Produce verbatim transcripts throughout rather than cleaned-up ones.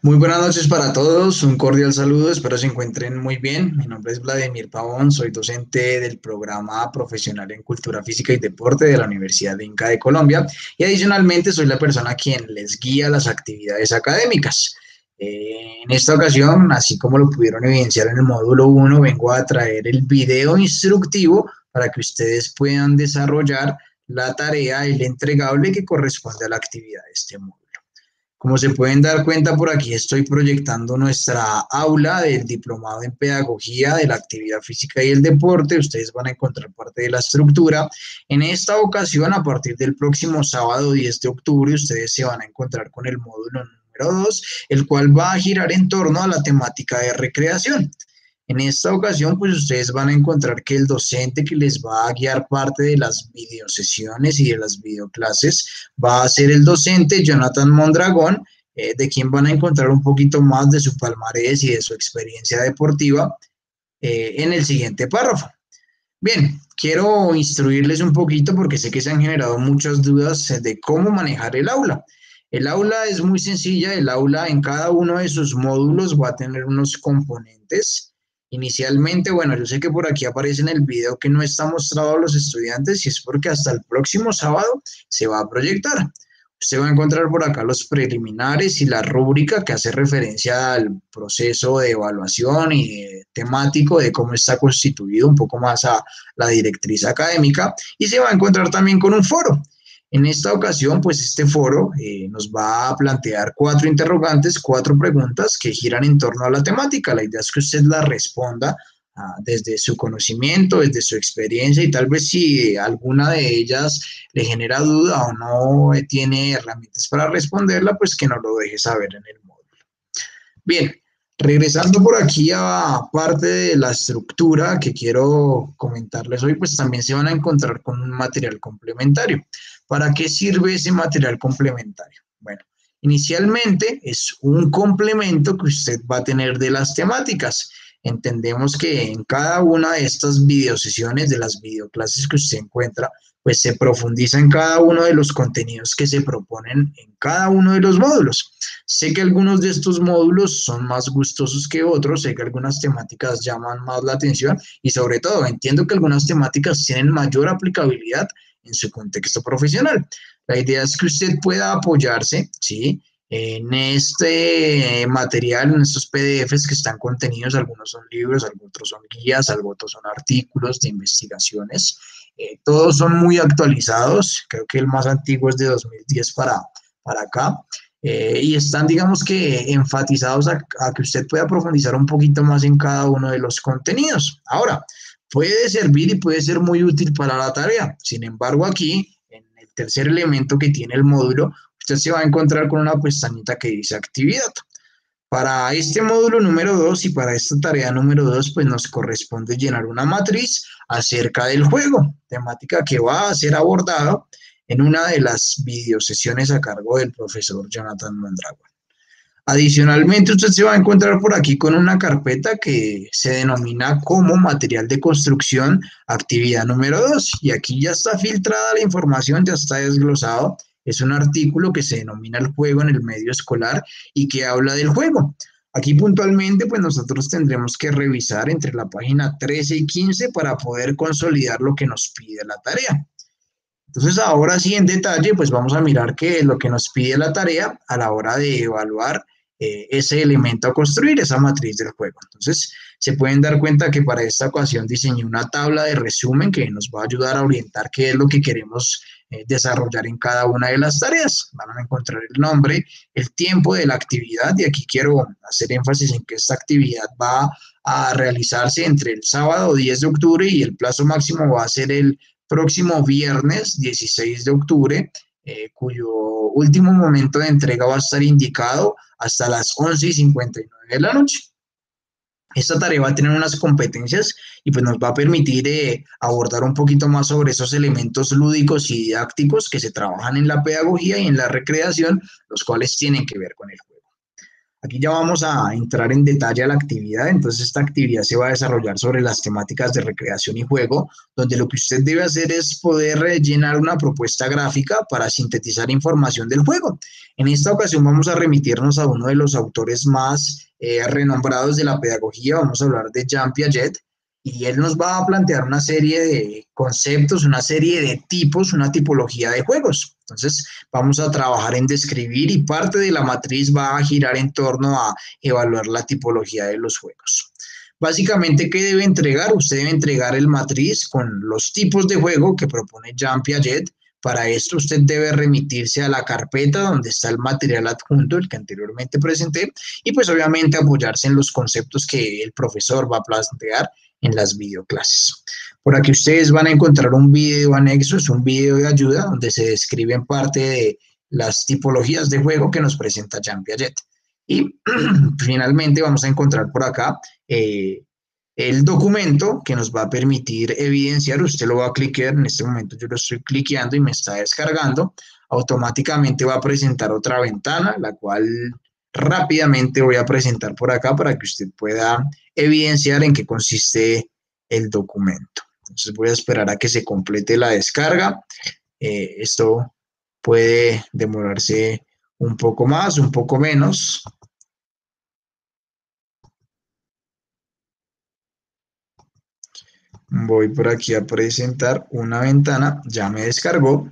Muy buenas noches para todos, un cordial saludo, espero se encuentren muy bien. Mi nombre es Vladimir Pavón, soy docente del programa profesional en Cultura Física y Deporte de la Universidad de Inca de Colombia y adicionalmente soy la persona quien les guía las actividades académicas. Eh, en esta ocasión, así como lo pudieron evidenciar en el módulo uno, vengo a traer el video instructivo para que ustedes puedan desarrollar la tarea, el entregable que corresponde a la actividad de este módulo. Como se pueden dar cuenta, por aquí estoy proyectando nuestra aula del diplomado en pedagogía de la actividad física y el deporte. Ustedes van a encontrar parte de la estructura. En esta ocasión, a partir del próximo sábado diez de octubre, ustedes se van a encontrar con el módulo número dos, el cual va a girar en torno a la temática de recreación. En esta ocasión, pues ustedes van a encontrar que el docente que les va a guiar parte de las videosesiones y de las videoclases va a ser el docente Jonathan Mondragón, eh, de quien van a encontrar un poquito más de su palmarés y de su experiencia deportiva eh, en el siguiente párrafo. Bien, quiero instruirles un poquito porque sé que se han generado muchas dudas de cómo manejar el aula. El aula es muy sencilla, el aula en cada uno de sus módulos va a tener unos componentes. Inicialmente, bueno, yo sé que por aquí aparece en el video que no está mostrado a los estudiantes y es porque hasta el próximo sábado se va a proyectar. Usted va a encontrar por acá los preliminares y la rúbrica que hace referencia al proceso de evaluación y de temático de cómo está constituido, un poco más a la directriz académica, y se va a encontrar también con un foro. En esta ocasión, pues este foro eh, nos va a plantear cuatro interrogantes, cuatro preguntas que giran en torno a la temática. La idea es que usted la responda ah, desde su conocimiento, desde su experiencia y tal vez si alguna de ellas le genera duda o no eh, tiene herramientas para responderla, pues que nos lo deje saber en el módulo. Bien, regresando por aquí a parte de la estructura que quiero comentarles hoy, pues también se van a encontrar con un material complementario. ¿Para qué sirve ese material complementario? Bueno, inicialmente es un complemento que usted va a tener de las temáticas. Entendemos que en cada una de estas videosesiones, de las videoclases que usted encuentra, pues se profundiza en cada uno de los contenidos que se proponen en cada uno de los módulos. Sé que algunos de estos módulos son más gustosos que otros, sé que algunas temáticas llaman más la atención y sobre todo entiendo que algunas temáticas tienen mayor aplicabilidad en su contexto profesional. La idea es que usted pueda apoyarse, ¿sí? En este material, en estos P D Efes que están contenidos, algunos son libros, algunos son guías, algunos son artículos de investigaciones. Eh, todos son muy actualizados, creo que el más antiguo es de dos mil diez para, para acá. Eh, y están, digamos que, enfatizados a, a que usted pueda profundizar un poquito más en cada uno de los contenidos. Ahora, puede servir y puede ser muy útil para la tarea. Sin embargo, aquí, en el tercer elemento que tiene el módulo, usted se va a encontrar con una pestañita que dice actividad. Para este módulo número dos y para esta tarea número dos, pues nos corresponde llenar una matriz acerca del juego, temática que va a ser abordada en una de las videosesiones a cargo del profesor Jonathan Mondragón. Adicionalmente, usted se va a encontrar por aquí con una carpeta que se denomina como material de construcción, actividad número dos. Y aquí ya está filtrada la información, ya está desglosado. Es un artículo que se denomina el juego en el medio escolar y que habla del juego. Aquí puntualmente, pues nosotros tendremos que revisar entre la página trece y quince para poder consolidar lo que nos pide la tarea. Entonces, ahora sí, en detalle, pues vamos a mirar qué es lo que nos pide la tarea a la hora de evaluar eh, ese elemento a construir, esa matriz del juego. Entonces, se pueden dar cuenta que para esta ocasión diseñé una tabla de resumen que nos va a ayudar a orientar qué es lo que queremos eh, desarrollar en cada una de las tareas. Van a encontrar el nombre, el tiempo de la actividad, y aquí quiero hacer énfasis en que esta actividad va a realizarse entre el sábado diez de octubre y el plazo máximo va a ser el próximo viernes dieciséis de octubre, eh, cuyo último momento de entrega va a estar indicado hasta las once y cincuenta y nueve de la noche. Esta tarea va a tener unas competencias y pues nos va a permitir eh, abordar un poquito más sobre esos elementos lúdicos y didácticos que se trabajan en la pedagogía y en la recreación, los cuales tienen que ver con el juego. Aquí ya vamos a entrar en detalle a la actividad. Entonces, esta actividad se va a desarrollar sobre las temáticas de recreación y juego, donde lo que usted debe hacer es poder rellenar una propuesta gráfica para sintetizar información del juego. En esta ocasión vamos a remitirnos a uno de los autores más eh, renombrados de la pedagogía. Vamos a hablar de Jean Piaget, y él nos va a plantear una serie de conceptos, una serie de tipos, una tipología de juegos. Entonces, vamos a trabajar en describir, y parte de la matriz va a girar en torno a evaluar la tipología de los juegos. Básicamente, ¿qué debe entregar? Usted debe entregar el matriz con los tipos de juego que propone Jean Piaget. Para esto, usted debe remitirse a la carpeta donde está el material adjunto, el que anteriormente presenté, y pues obviamente apoyarse en los conceptos que el profesor va a plantear en las videoclases. Por aquí ustedes van a encontrar un video anexo, es un video de ayuda donde se describen parte de las tipologías de juego que nos presenta Jean Piaget. Y finalmente vamos a encontrar por acá eh, el documento que nos va a permitir evidenciar. Usted lo va a cliquear, en este momento yo lo estoy cliqueando y me está descargando. Automáticamente va a presentar otra ventana, la cual rápidamente voy a presentar por acá para que usted pueda evidenciar en qué consiste el documento. Entonces voy a esperar a que se complete la descarga. Eh, esto puede demorarse un poco más, un poco menos. Voy por aquí a presentar una ventana, ya me descargó.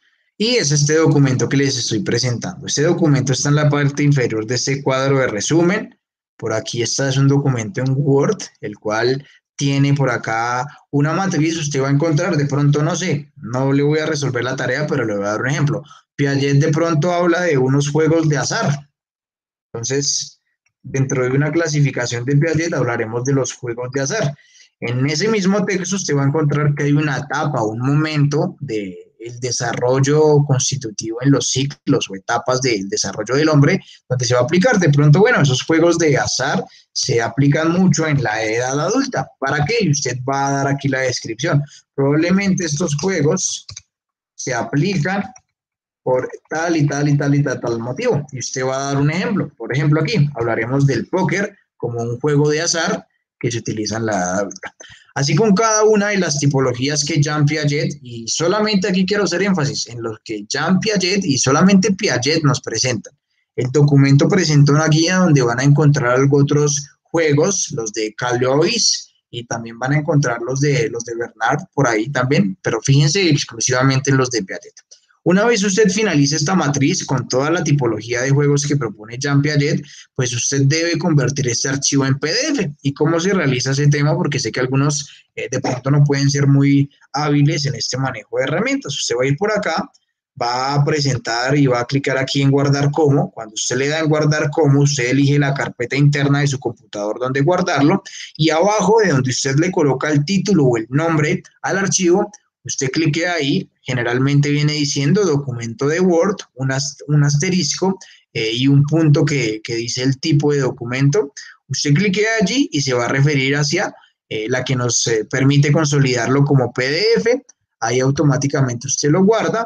Y es este documento que les estoy presentando. Este documento está en la parte inferior de este cuadro de resumen. Por aquí está, es un documento en Word, el cual tiene por acá una matriz. Usted va a encontrar, de pronto, no sé, no le voy a resolver la tarea, pero le voy a dar un ejemplo. Piaget de pronto habla de unos juegos de azar. Entonces, dentro de una clasificación de Piaget hablaremos de los juegos de azar. En ese mismo texto usted va a encontrar que hay una etapa, un momento del desarrollo constitutivo en los ciclos o etapas del desarrollo del hombre, donde se va a aplicar. De pronto, bueno, esos juegos de azar se aplican mucho en la edad adulta. ¿Para qué? Y usted va a dar aquí la descripción. Probablemente estos juegos se aplican por tal y tal y tal y tal, tal motivo. Y usted va a dar un ejemplo. Por ejemplo, aquí hablaremos del póker como un juego de azar que se utiliza en la edad adulta. Así con cada una de las tipologías que Jean Piaget, y solamente aquí quiero hacer énfasis en los que Jean Piaget y solamente Piaget nos presentan. El documento presenta una guía donde van a encontrar algunos otros juegos, los de Carl Lewis, y también van a encontrar los de, los de Bernard por ahí también, pero fíjense exclusivamente en los de Piaget. Una vez usted finalice esta matriz con toda la tipología de juegos que propone Jean Piaget, pues usted debe convertir este archivo en P D F. ¿Y cómo se realiza ese tema? Porque sé que algunos eh, de pronto no pueden ser muy hábiles en este manejo de herramientas. Usted va a ir por acá, va a presentar y va a clicar aquí en guardar como. Cuando usted le da en guardar como, usted elige la carpeta interna de su computador donde guardarlo, y abajo de donde usted le coloca el título o el nombre al archivo, usted clique ahí. Generalmente viene diciendo documento de Word, un, ast un asterisco eh, y un punto que, que dice el tipo de documento. Usted clique allí y se va a referir hacia eh, la que nos eh, permite consolidarlo como P D F. Ahí automáticamente usted lo guarda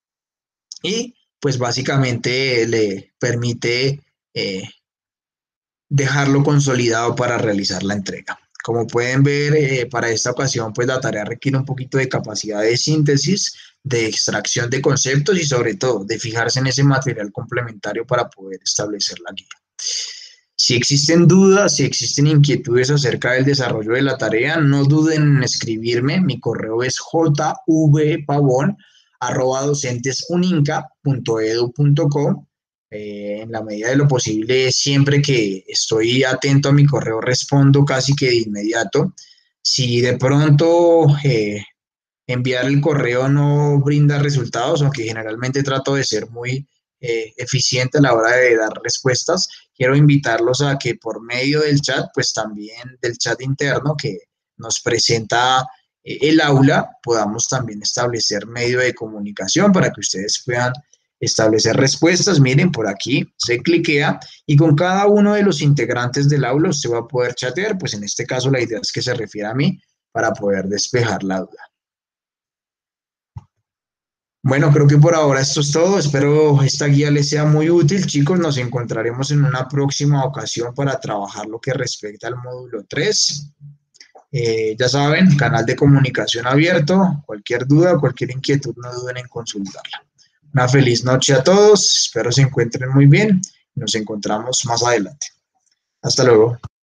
y pues básicamente le permite eh, dejarlo consolidado para realizar la entrega. Como pueden ver, eh, para esta ocasión, pues la tarea requiere un poquito de capacidad de síntesis, de extracción de conceptos y sobre todo de fijarse en ese material complementario para poder establecer la guía. Si existen dudas, si existen inquietudes acerca del desarrollo de la tarea, no duden en escribirme. Mi correo es jvpavon arroba docentesuninca punto edu punto co. Eh, en la medida de lo posible, siempre que estoy atento a mi correo, respondo casi que de inmediato. Si de pronto eh, enviar el correo no brinda resultados, aunque generalmente trato de ser muy eh, eficiente a la hora de dar respuestas, quiero invitarlos a que por medio del chat, pues también del chat interno que nos presenta eh, el aula, podamos también establecer medio de comunicación para que ustedes puedan establecer respuestas. Miren, por aquí se cliquea y con cada uno de los integrantes del aula usted va a poder chatear. Pues en este caso la idea es que se refiera a mí para poder despejar la duda. Bueno, creo que por ahora esto es todo. Espero esta guía les sea muy útil, chicos. Nos encontraremos en una próxima ocasión para trabajar lo que respecta al módulo tres. Eh, ya saben, canal de comunicación abierto. Cualquier duda, cualquier inquietud, no duden en consultarla. Una feliz noche a todos. Espero se encuentren muy bien. Nos encontramos más adelante. Hasta luego.